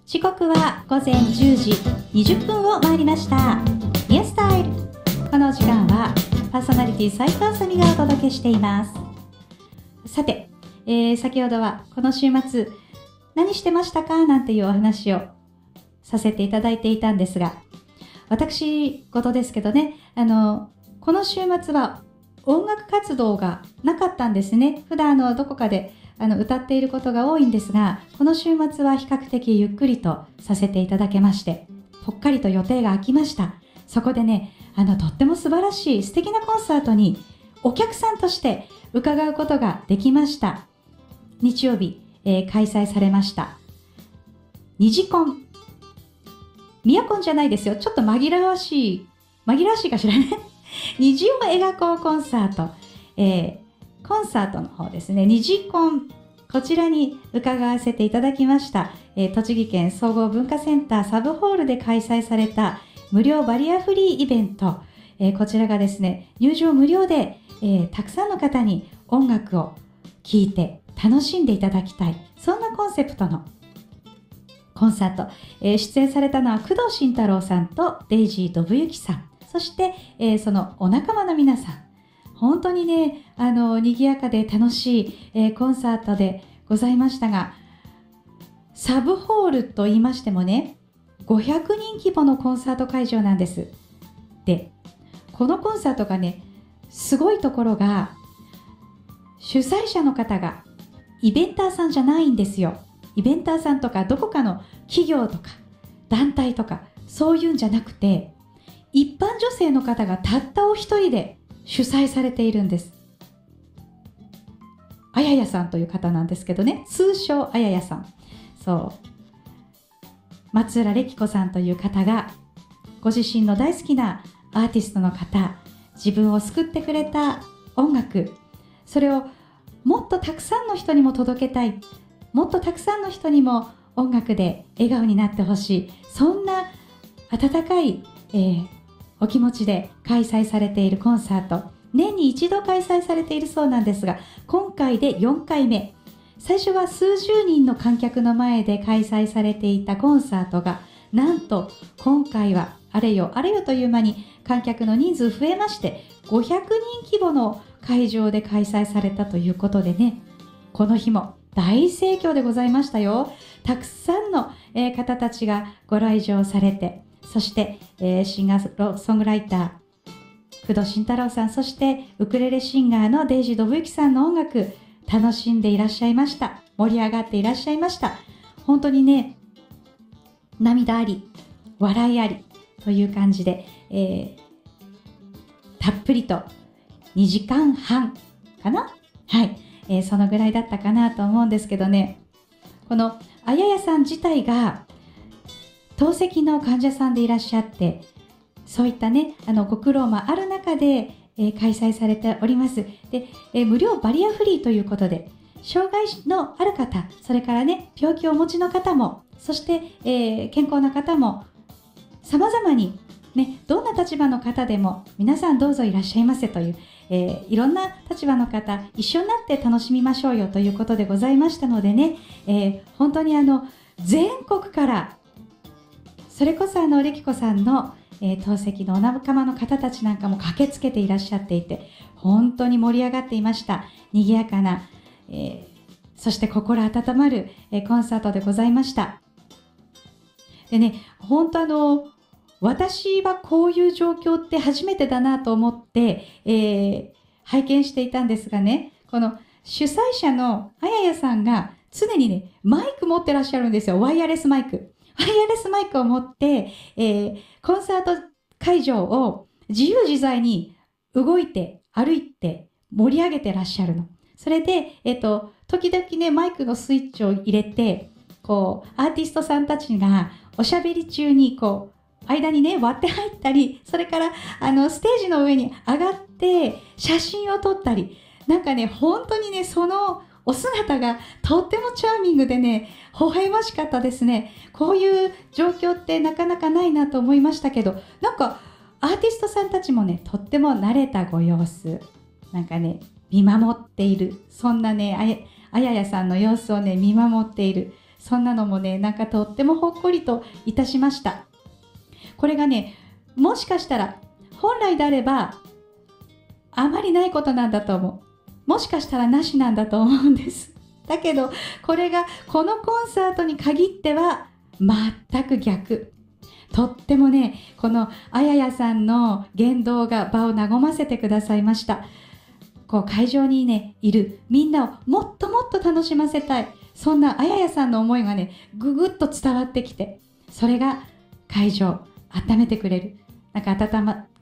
時刻は午前10時20分を回りました。ミヤスタイル。この時間はパーソナリティ斉藤あさみがお届けしています。さて、先ほどはこの週末何してましたかなんていうお話をさせていただいていたんですが、私事ですけどね、この週末は音楽活動がなかったんですね。普段どこかで歌っていることが多いんですが、この週末は比較的ゆっくりとさせていただけまして、ぽっかりと予定が空きました。そこでね、とっても素晴らしい素敵なコンサートにお客さんとして伺うことができました。日曜日、開催されましたニジコン、ミヤコンじゃないですよ、ちょっと紛らわしいかしらね虹を描こうコンサート、コンサートの方ですね、ニジコン、こちらに伺わせていただきました。栃木県総合文化センターサブホールで開催された無料バリアフリーイベント、こちらがですね、入場無料で、たくさんの方に音楽を聴いて楽しんでいただきたい、そんなコンセプトのコンサート、出演されたのは工藤慎太郎さんとデイジー・信之さん、そして、そのお仲間の皆さん、本当にね、賑やかで楽しい、コンサートでございましたが、サブホールと言いましてもね、500人規模のコンサート会場なんです。で、このコンサートがね、すごいところが、主催者の方がイベンターさんじゃないんですよ。イベンターさんとかどこかの企業とか団体とかそういうんじゃなくて、一般女性の方がたったお一人で主催されているんです。あややさんという方なんですけどね、通称あややさん。そう。松浦歴子さんという方が、ご自身の大好きなアーティストの方、自分を救ってくれた音楽、それをもっとたくさんの人にも届けたい、もっとたくさんの人にも音楽で笑顔になってほしい、そんな温かい、お気持ちで開催されているコンサート、年に一度開催されているそうなんですが、今回で4回目。最初は数十人の観客の前で開催されていたコンサートが、なんと今回はあれよという間に観客の人数増えまして、500人規模の会場で開催されたということでね、この日も大盛況でございましたよ。たくさんの方たちがご来場されて、そして、シンガーソングライター工藤慎太郎さん、そしてウクレレシンガーのデイジー・信之さんの音楽、楽しんでいらっしゃいました。盛り上がっていらっしゃいました。本当にね、涙あり笑いありという感じで、たっぷりと2時間半かな、はい、そのぐらいだったかなと思うんですけどね、このあややさん自体が透析の患者さんでいらっしゃって、そういったね、ご苦労もある中で、開催されております。で、無料バリアフリーということで、障害のある方、それからね、病気をお持ちの方も、そして、健康な方も、様々に、ね、どんな立場の方でも、皆さんどうぞいらっしゃいませという、いろんな立場の方、一緒になって楽しみましょうよということでございましたのでね、本当に全国から、それこそ歴子さんの透析のお仲間の方たちなんかも駆けつけていらっしゃっていて、本当に盛り上がっていました。賑やかな、そして心温まる、コンサートでございました。でね、本当私はこういう状況って初めてだなと思って、拝見していたんですがね、この主催者のあややさんが常にね、マイク持ってらっしゃるんですよ。ワイヤレスマイク。ワイヤレスマイクを持って、コンサート会場を自由自在に動いて歩いて盛り上げてらっしゃるの。それで、時々ね、マイクのスイッチを入れて、こう、アーティストさんたちがおしゃべり中にこう、間にね、割って入ったり、それから、ステージの上に上がって写真を撮ったり、なんかね、本当にね、そのお姿がとってもチャーミングでね、微笑ましかったですね。こういう状況ってなかなかないなと思いましたけど、なんかアーティストさんたちもね、とっても慣れたご様子、なんかね、見守っている、そんなね、あややさんの様子をね、見守っている、 そんなのもね、なんかとってもほっこりといたしました。これがね、もしかしたら本来であればあまりないことなんだと思う。もしかしたらなしなんだと思うんです。だけどこれがこのコンサートに限っては全く逆。とってもね、このあややさんの言動が場を和ませてくださいました。こう会場にねいるみんなをもっともっと楽しませたい、そんなあややさんの思いがねぐぐっと伝わってきて、それが会場温めてくれる、なんか温まって、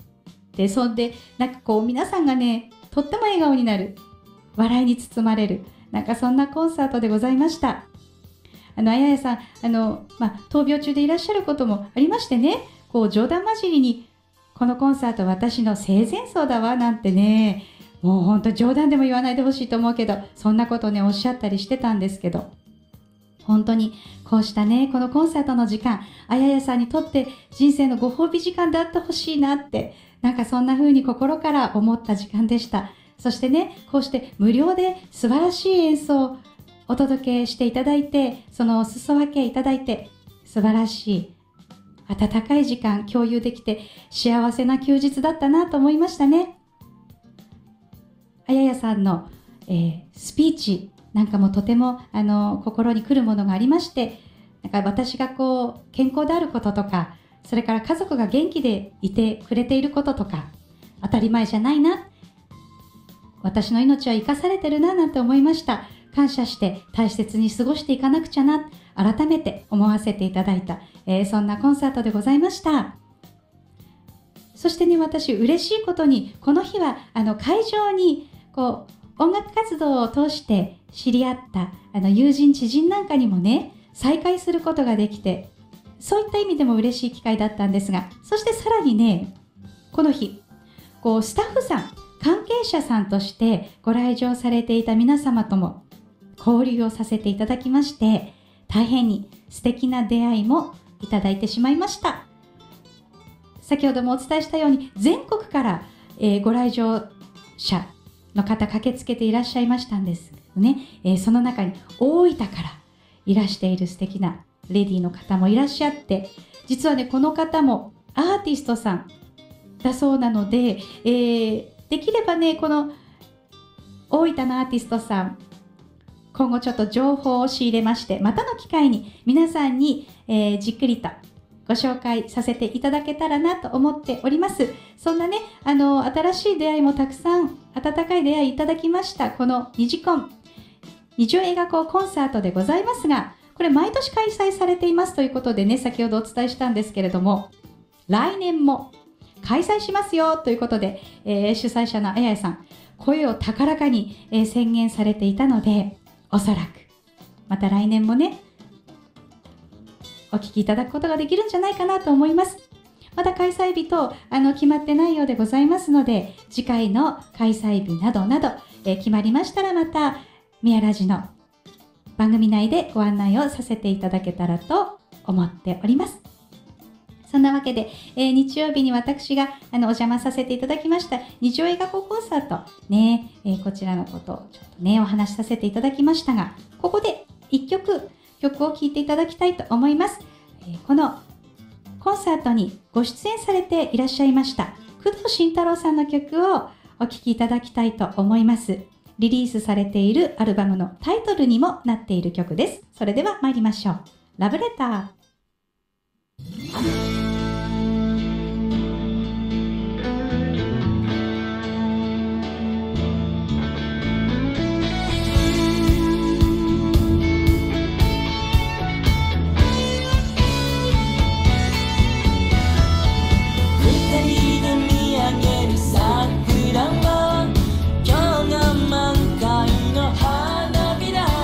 そんでなんかこう皆さんがねとっても笑顔になる、笑いに包まれる、なんかそんなコンサートでございました。あややさん、闘病中でいらっしゃることもありましてね、こう冗談交じりにこのコンサート私の生前葬だわなんてね、もうほんと冗談でも言わないでほしいと思うけど、そんなことねおっしゃったりしてたんですけど、本当にこうしたねこのコンサートの時間、あややさんにとって人生のご褒美時間であってほしいなって、なんかそんな風に心から思った時間でした。そしてね、こうして無料で素晴らしい演奏をお届けしていただいて、そのお裾分けいただいて、素晴らしい温かい時間共有できて幸せな休日だったなと思いましたね。あややさんの、スピーチなんかもとても心に来るものがありまして、なんか私がこう健康であることとか、それから家族が元気でいてくれていることとか、当たり前じゃないな、私の命は生かされてるななんて思いました。感謝して大切に過ごしていかなくちゃな、改めて思わせていただいた、そんなコンサートでございました。そしてね、私嬉しいことにこの日は会場にこう音楽活動を通して知り合った友人知人なんかにもね再会することができて、そういった意味でも嬉しい機会だったんですが、そしてさらにね、この日こうスタッフさん関係者さんとしてご来場されていた皆様とも交流をさせていただきまして、大変に素敵な出会いもいただいてしまいました。先ほどもお伝えしたように全国から、ご来場者の方駆けつけていらっしゃいましたんですね。その中に大分からいらしている素敵なレディーの方もいらっしゃって、実はねこの方もアーティストさんだそうなので、できればねこの大分のアーティストさん、今後ちょっと情報を仕入れまして、またの機会に皆さんに、じっくりとご紹介させていただけたらなと思っております。そんなね新しい出会いもたくさん、温かい出会いいただきました。このニジコン日曜映画コンサートでございますが、これ毎年開催されていますということでね、先ほどお伝えしたんですけれども、来年も開催しますよということで、主催者のあややさん声を高らかに、宣言されていたので、おそらくまた来年もねお聞きいただくことができるんじゃないかなと思います。まだ開催日と決まってないようでございますので、次回の開催日などなど、決まりましたらまた宮ラジの番組内でご案内をさせていただけたらと思っております。そんなわけで、日曜日に私がお邪魔させていただきました日曜映画コンサートね、こちらのことをちょっとねお話しさせていただきましたが、ここで1曲を聴いていただきたいと思います。このコンサートにご出演されていらっしゃいました工藤慎太郎さんの曲をお聴きいただきたいと思います。リリースされているアルバムのタイトルにもなっている曲です。それでは参りましょう。ラブレター。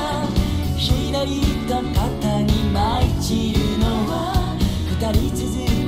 肩に舞い散るのは二人続く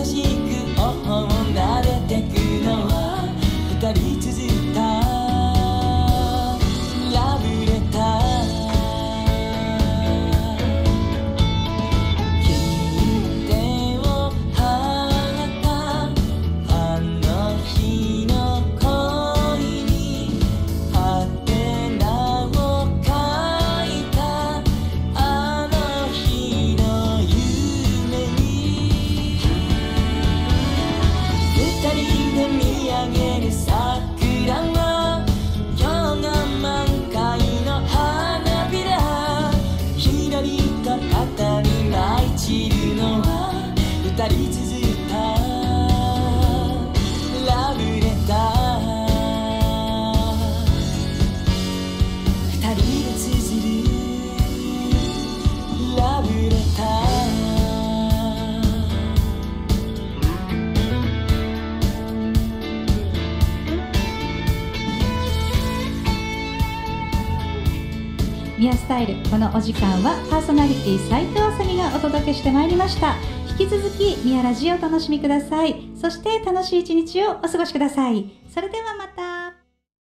しく頬を撫でてくのは二人綴ったラブレター。切手を貼ったあの日の恋にハテナを書いたあの日の夢に二人で見上げる桜は今日が満開の花びら。ひらりと肩に舞い散るのは二人綴ったラブレター。二人で綴るラブレター。 ミヤスタイル、このお時間はパーソナリティ斉藤あさみがお届けしてまいりました。引き続きミヤラジをお楽しみください。そして楽しい一日をお過ごしください。それではまた。